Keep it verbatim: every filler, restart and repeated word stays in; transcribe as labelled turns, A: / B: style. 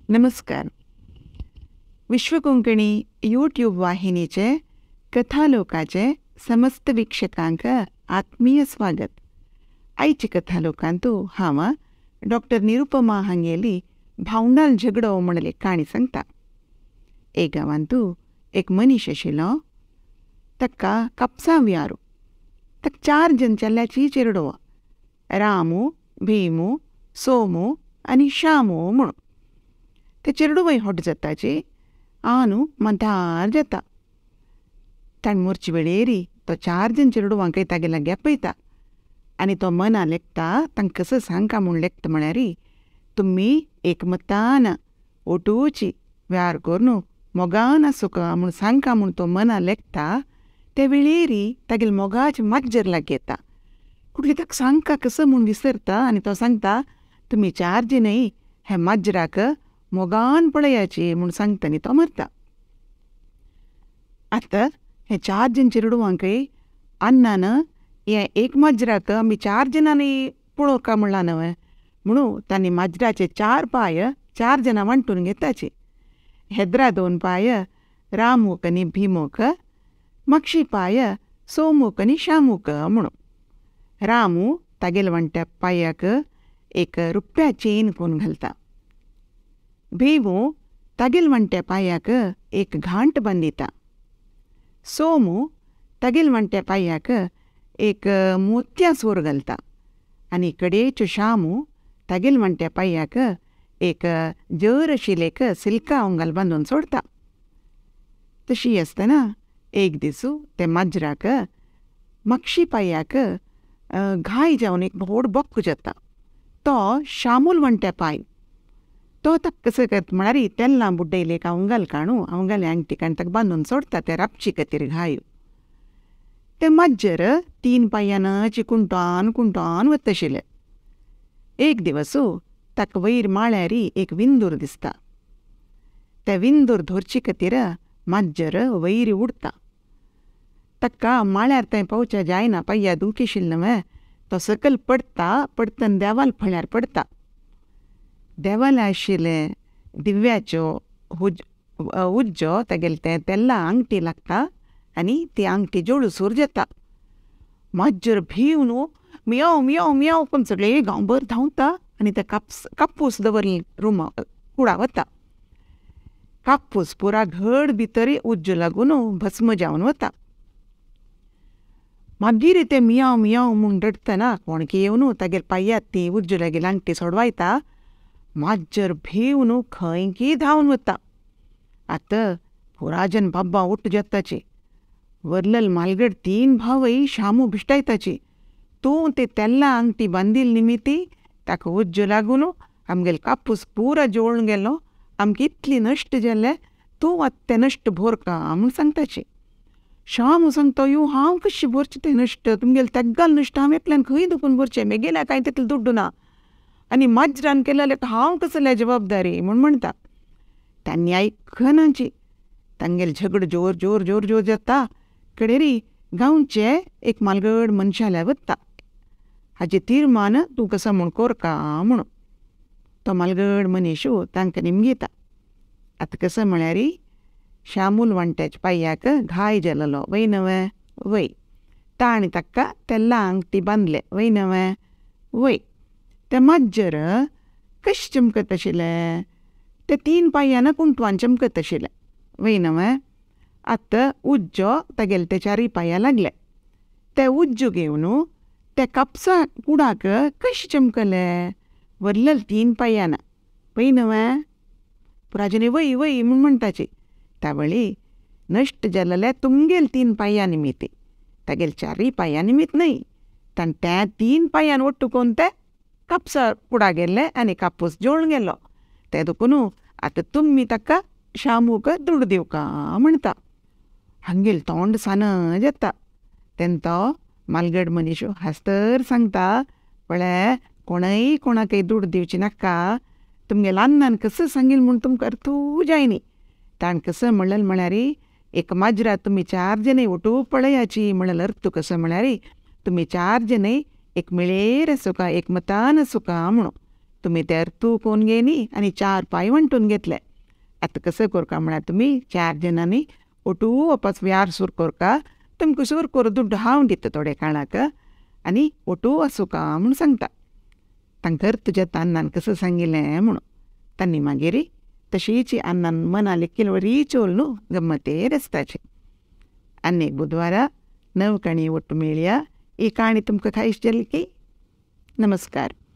A: नमस्कार. विश्व कोंकणी यूट्यूब वाहिनीचे कथालोकाचे समस्त वीक्षकांक आत्मीय स्वागत. आयची कथालोकांतू हांव डॉक्टर निरुपमा हांगेली भावंडाल झगडो म्हणले काणी सांगता. एक गांवांतू एक मनीस आशिल्लो. ताका कापसां वियारू. ताका चार जन चेल्ल्याची चेडवो, रामू, भिमू, सोमू आनी श्यामू म्हणून. ते चेडूवय होट जाताची आनू मंथार जाता. ताण मोरची वेळेरी तो चार जन चेडवांकय तागे लागी आपयता आनी तो मना लेखता तांकां कसं सांगता म्हूण लेखता म्हळ्यार तुमी एकमतान ओटूची व्यार करून मोगान आसूका म्हूण सांगता म्हूण तो मना लेखता. ते वेळेरी तागेले मोगाचे माज्जर लागी येता. कुठली ताका सांगता कसं म्हूण विसरता आनी तो सांगता तुमी चार जनय हे माज्जराक मोगान पळयाची म्हूण सांगता आनी तो मरता. आतां हे चार जन चेडवांकय अन्नान हे एक माज्जराक आमी चार जनांनी पळोवका म्हणला न्हय म्हणून तांणी माज्जराचे चार पाय चार जनां वांटून घेताचे. हेद्रा दोन पाय रामूक आनी भिमूक, मक्षी पाय सोमूक आनी श्यामूक म्हणून. रामू तागेले वांट्या पांयाक एक रुप्या चेन करून घालता. भिमू तागेले वांट्या पांयाक एक घांट बांदिता. सोमू तागेले वांट्या पांयाक एक मोत्या सोर घालता. आनी कडेच्यो श्यामू तागेले वांट्या पांयाक एक जर आशिल्लेक सिल्का ओंगाल बांदून सोडता. तशी आसतना एक दिसू ते माज्जराक मक्षी पांयाक घाय जावन एक व्हड बोक्क जाता. तो श्यामूल वांट्या पांय. तो ताका कसं करता म्हळ्यार तेल्लां बुड्डयले एक अवंगाल काणू अवंगाले आंगठी काण ताका बांदून सोडता ते रापची खातीर घायो. ते माज्जर तीन पांयान कुंटान कुंटान वता आशिल्ले. एक दिवसू ताका वयर माळ्यार एक विंदूर दिसता. ते विंदूर धरचे खातीर माज्जर वयर उडता. ताका माळ्यार थंय पावच्या जायना पांया दुख आशिल्ले न्हय. तो सकयल पडटा पडटन देवाल फळ्यार पडटा. देवाला आशिल्ले दिव्याच्यो हुज उज्जो तागेले ते तेल्ला आंगठी लागता आनी ती आंगठी जोडूसूर जाता. माज्जर भिवन मियाव मियाव मियाव करून सगळे गांवभर धांवता आनी ते कापस कापूस दवरले रुमा कुडा वता. कापूस पुरा घड भितर उज्जो लागून भस्म जावन वता. मागीर ते मियाव मियाव म्हूण रडतना कोणकी येवन तागेले पांयात ती उज्जो लागीं आंगठी सोडवायता. माज्जर भिवन खंयकी धांवन वता. आतां पुराजन बाब्बा उठ जाताची. वरलल मालगड तीन भावय श्यामू भिष्टायताची. तूं ते तेल्ला आंगठी बांदिल निमिती ताका उज्जो लागून आमगेलो कापूस पुरा जोळून गेलो. आमकां इतली नश्ट जाले तूं आतां ते नश्ट भोरका म्हूण सांगताची. श्यामू सांगता यो हांव कशें भरचें तें नश्ट तुमगेले तेग्गाल नश्ट हांव एकल्यान खंय दुखून भरचें मेगेल्या कांय तितलें दुड्डू ना आनी माज्जरान केलें हांव कसले जबाबदारी म्हूण म्हणटा. तांणी आयकनाची. तांगेले झगडो जोर जोर जोर जोर जाता. कडेरी गांवचे एक मालगड मनशाल्या वता. हाचे तीर्मान तूं कसो म्हूण कोरका म्हणून. तो मालगड मनीसू तांकां निमगेता. आतां कसो म्हळ्यार श्यामूल वांट्याच्या पांयाक घाय जालोलो वय नवे वय. ताणें ताका तेल्ला आंगठी बांदले वय नवे वय. ते माज्जर कशें चमकत आशिल्ले. ते तीन पांयान कुंटवान चमकत आशिल्ले वय नवे. आतां उज्जो तागेले ते चारी पांयां लागले. ते उज्जो घेवन ते कापसा कुडाक कशें चमकले वरलल तीन पांयान वय नवे. पुराजने वय वय म्हूण म्हणटाची. त्या वेळी नश्ट जाल्ले तुमगेले तीन पांयां निमिती तागेले चारी पांयां निमित न्हय. ताण त्या तीन पांयान ओट्टून ते कापसा कुडा गेले आनी कापूस जोळून गेलो. ते दुखून आतां तुमी ताका श्यामूक दूड दिवका म्हणटा. हांगेल तोंड सान जाता. तेन्ना तो मालगड मनीस हास्तर सांगता पळय कोणय कोणाकय दूड दिवची नाका. तुमगेले अन्नान कसं सांगील म्हूण तुमकां अर्थू जायनी. ताण कसं म्हणलें म्हळ्यार एक माज्जरा तुमी चार जनय ओटू पळयाची म्हणलें अर्थ कसो म्हळ्यार तुमी चार जनय एक मिळेर आसूका एकमतान आसूका म्हणून. तुम्ही त्यावर तूप होऊन घेणी आणि चार पाय वंटून घेतले. आता कसं करका म्हणा तुम्ही चार जणांनी ओटू वापस व्यार सूर करका तुमकां सूर करून दुड्ड हांव दिता थोडे काळाक आनी ओटू असू का म्हूण सांगता. तांकां तुज्या तान्नान कसं सांगिल्लें म्हणून तांणी मागीर तशीच अन्नान मनाली किलवरी चोल न्हू गम्मतेर रस्ताचे. आनी एक बुधवारा नव काणी ಒಟ್ಟು ಮೇಳಿಯ ಈ ಕಾಣಿ ತುಮಕ ಖಾಯಿಸ್ ಜಲ್ಕಿ. नमस्कार.